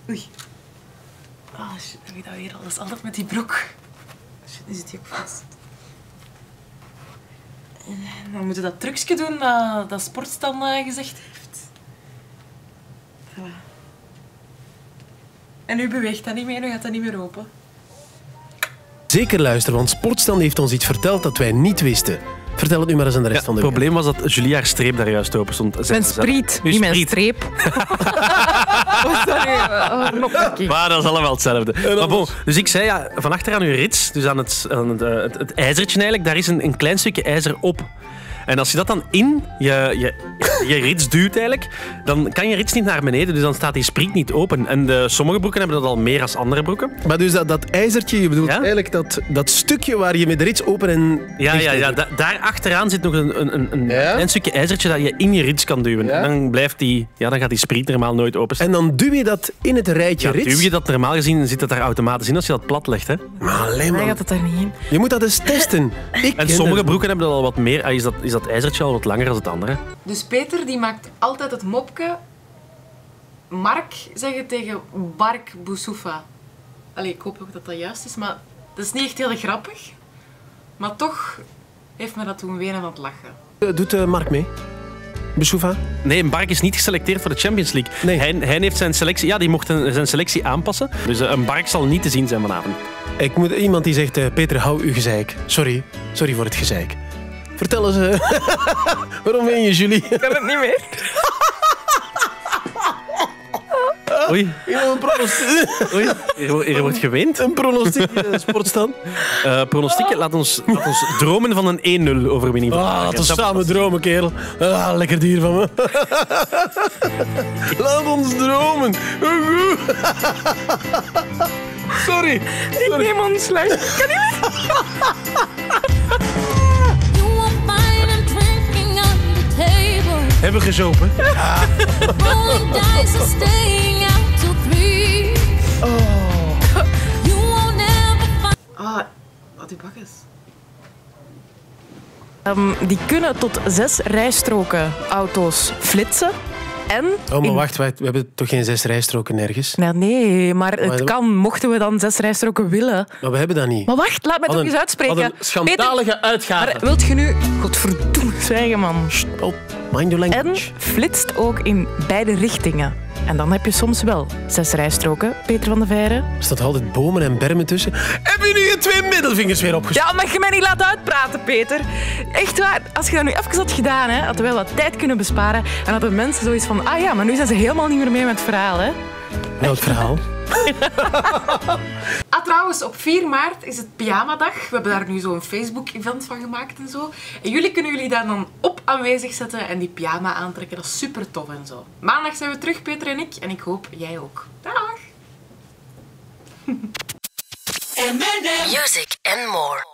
Oei. Oh shit, heb ik dat weer al? Dat is altijd met die broek. Shit, nu zit hij ook vast. Dan moeten we dat trucje doen dat Sportstan gezegd heeft. Voilà. En nu beweegt dat niet meer, nu gaat dat niet meer open. Zeker luisteren, want Sportstand heeft ons iets verteld dat wij niet wisten. Vertel het nu maar eens aan de rest van de Het probleem was dat Julie haar streep daar juist open stond. Mijn spriet, niet mijn streep. Oh, sorry. Maar dat is allemaal hetzelfde. Maar bon, dus ik zei, ja, van achter aan uw rits, dus aan het ijzertje eigenlijk, daar is een klein stukje ijzer op. En als je dat dan in je rits duwt eigenlijk, dan kan je rits niet naar beneden, dus dan staat die spriet niet open. En sommige broeken hebben dat al meer dan andere broeken. Maar dus dat ijzertje, je bedoelt eigenlijk dat stukje waar je met de rits open en... Ja. Daar achteraan zit nog een klein stukje ijzertje dat je in je rits kan duwen. Ja? Dan gaat die spriet normaal nooit open. En dan duw je dat in het rijtje rits? Duw je dat normaal gezien, zit dat daar automatisch in als je dat plat legt. Hè? Maar alleen maar gaat het daar niet in. Je moet dat eens testen. En sommige broeken hebben dat al wat meer. Is dat ijzertje al wat langer dan het andere. Dus Peter die maakt altijd het mopje Mark zeggen tegen Bark Boussoufa. Allee, ik hoop ook dat dat juist is, maar dat is niet echt heel grappig. Maar toch heeft me dat toen wenen aan het lachen. Doet Mark mee? Boussoufa? Nee, Bark is niet geselecteerd voor de Champions League. Nee. Hij heeft zijn selectie... Ja, die mocht zijn selectie aanpassen. Dus een Bark zal niet te zien zijn vanavond. Ik moet iemand die zegt, Peter, hou uw gezeik. Sorry voor het gezeik. Vertel eens, waarom ben je, Julie? Ik kan het niet meer. Oei. Hier wordt geweend. Een pronostiek, Sportstand. Pronostiek, laat ons dromen van een 1-0 overwinning. Laten we samen dromen, kerel. Lekker dier van me. Laat ons dromen. Sorry. Ik neem ontslag. Kan niet meer. Hebben we gezopen? Ja. Wat uw bak is. Die kunnen tot 6 rijstroken auto's flitsen. En maar wacht, we hebben toch geen 6 rijstroken nergens? Nee, maar het kan, mochten we dan 6 rijstroken willen. Maar we hebben dat niet. Maar wacht, laat mij toch eens uitspreken. Wat een schandalige uitgave. Maar wilt je nu... Godverdomme, zwijgen, man. Mind your language. En flitst ook in beide richtingen. En dan heb je soms wel 6 rijstroken, Peter van de Veire. Er staat altijd bomen en bermen tussen. Heb je nu je 2 middelvingers weer opgestoken? Ja, mag je mij niet laten uitpraten, Peter? Echt waar, als je dat nu even had gedaan, hè, hadden we wel wat tijd kunnen besparen. En hadden mensen zoiets van, ah ja, maar nu zijn ze helemaal niet meer mee met het verhaal, hè? Welk verhaal? Trouwens, op 4 maart is het pyjamadag. We hebben daar nu zo'n Facebook-event van gemaakt en zo. En jullie kunnen jullie daar dan op aanwezig zetten en die pyjama aantrekken. Dat is super tof en zo. Maandag zijn we terug, Peter en ik. En ik hoop jij ook. Dag! Music and more.